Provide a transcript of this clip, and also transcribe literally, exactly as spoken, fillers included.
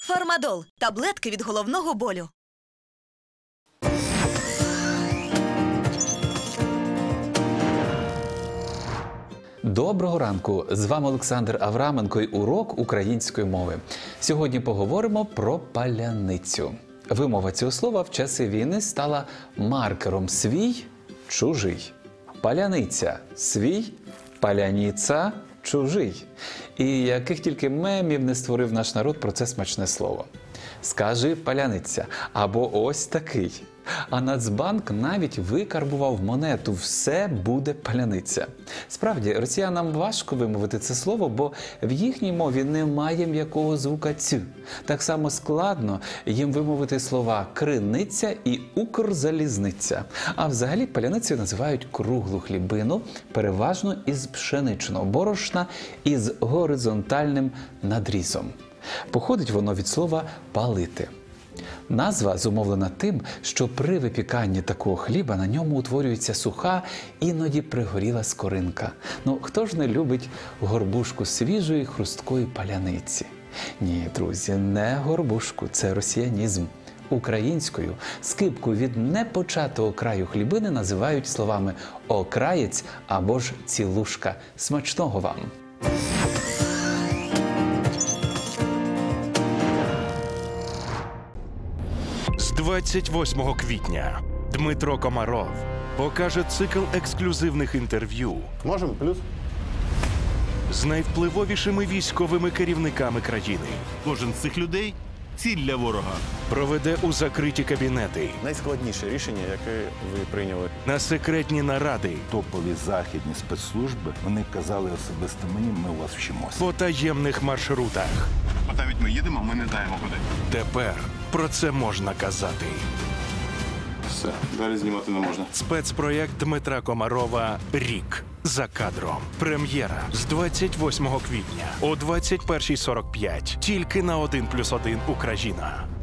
Фармадол – таблетки від головного болю. Доброго ранку! З вами Олександр Авраменко і урок української мови. Сьогодні поговоримо про паляницю. Вимова цього слова в часи війни стала маркером свій – чужий. Паляниця – свій, паляніця – чужий. І яких тільки мемів не створив наш народ про це смачне слово. Скажи паляниця або ось такий. А Нацбанк навіть викарбував монету «Все буде паляниця». Справді, росіянам важко вимовити це слово, бо в їхній мові немає м'якого звука «цю». Так само складно їм вимовити слова «криниця» і «укрзалізниця». А взагалі паляницею називають круглу хлібину, переважно із пшеничного борошна із горизонтальним надрізом. Походить воно від слова «палити». Назва зумовлена тим, що при випіканні такого хліба на ньому утворюється суха, іноді пригоріла скоринка. Ну, хто ж не любить горбушку свіжої хрусткої паляниці? Ні, друзі, не горбушку, це росіянізм. Українською скибку від непочатого краю хлібини називають словами «окраєць» або ж «цілушка». Смачного вам! З двадцять восьмого квітня Дмитро Комаров покаже цикл ексклюзивних інтерв'ю Можемо плюс? з найвпливовішими військовими керівниками країни. Кожен з цих людей – ціль для ворога. Проведе у закриті кабінети, Найскладніше рішення, яке ви прийняли. на секретні наради, Топові західні спецслужби, вони казали особисто мені, ми у вас вчимося. по таємних маршрутах. Бо навіть ми їдемо, ми не знаємо куди. Тепер про це можна казати. Все, далі знімати не можна. Спецпроєкт Дмитра Комарова «Рік за кадром». Прем'єра з двадцять восьмого квітня о двадцять першій сорок п'ять. Тільки на один плюс один Україна.